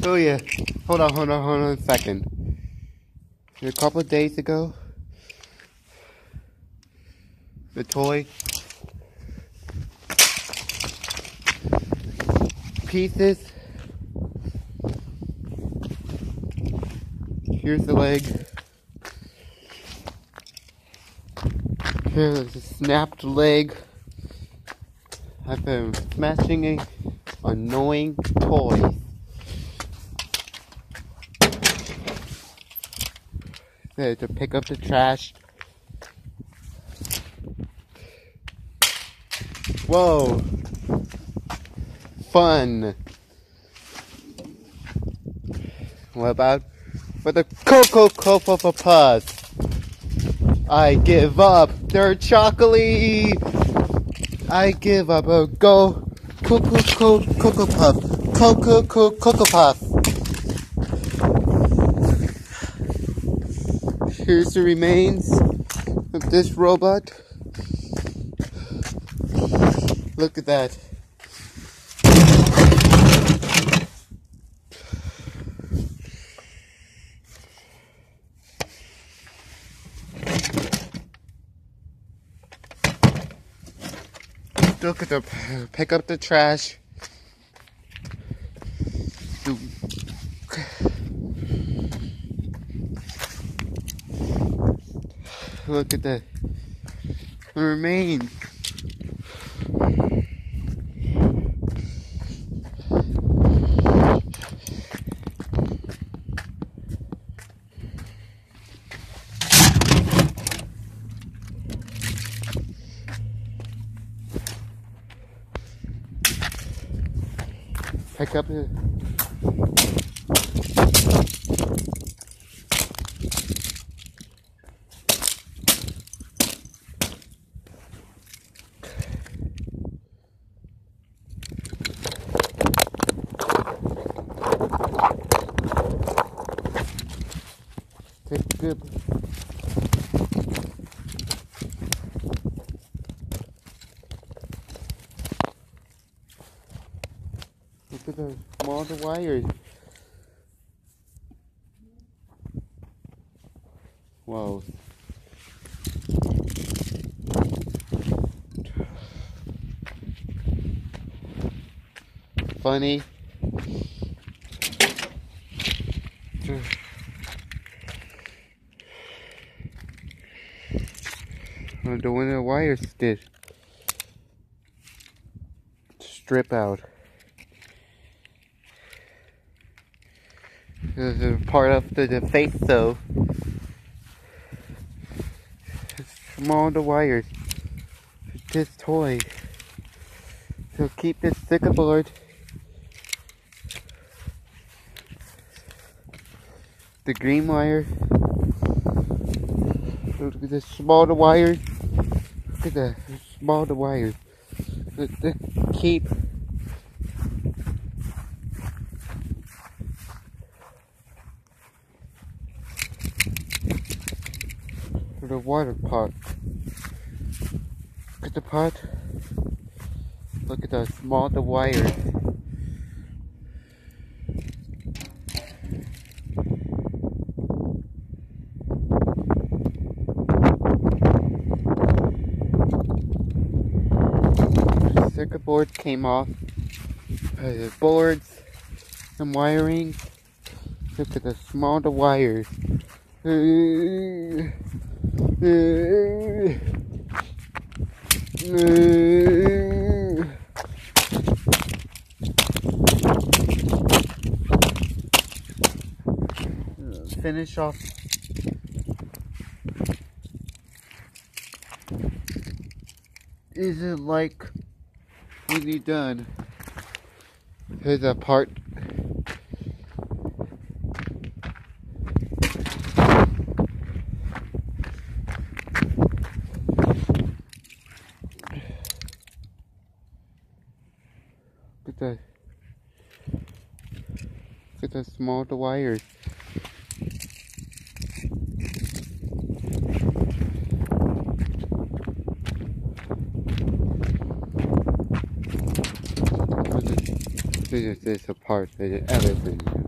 Oh yeah. Hold on a second. A couple of days ago, the toy pieces. Here's the leg. Here's a snapped leg. I've been smashing annoying toys. There to pick up the trash. Whoa! Fun! What about for the Cocoa Puffs? I give up. They're chocolatey. I give up. Go Cocoa Puff. Cocoa Puff. Here's the remains of this robot. Look at that. Look at the pick up the trash. Look at the remains. Pick up the take good. Look at the small wires. Whoa. Funny. I wonder when the wires did strip out. This is part of the face though. It's small the wires. This toy. So keep this sticker board. The green wire. Look at the small wires. Look at the small wires. Keep. The water pot. Look at the pot. Look at the small wires. The circuit board came off. The boards and wiring. Look at the small wires. Finish off. Isn't like really done. Here's a part. Look at the small wires. This is a part of the elephant.